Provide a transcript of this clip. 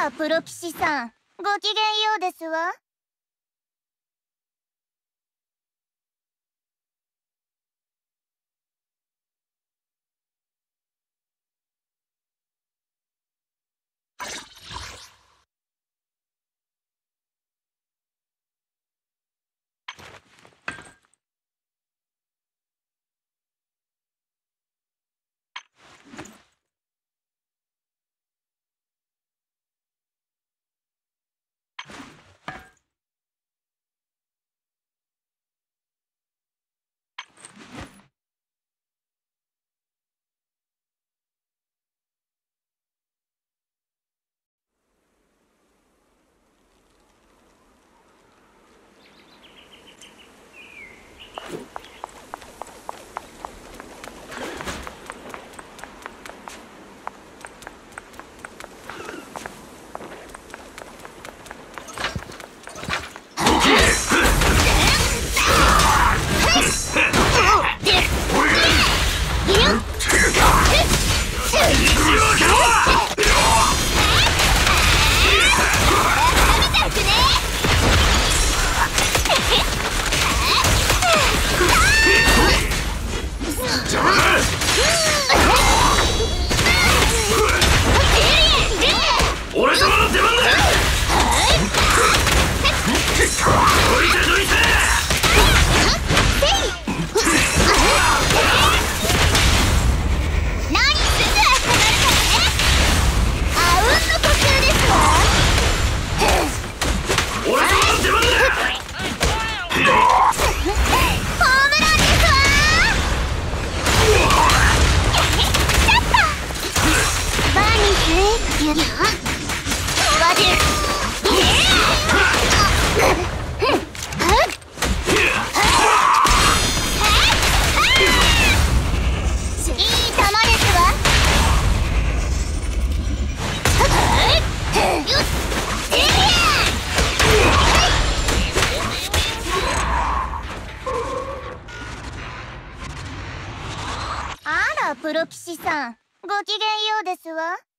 あら、プロ棋士さん、ごきげんようですわ。 俺様の出番だ。どいてどいて。 何すぐ温まるからね。あうんの呼吸ですわ。 俺様の出番だ。 ホームランですわ。バーニーズ、ゆりはわでる。あら、プロ棋士さん、ごきげんようですわ。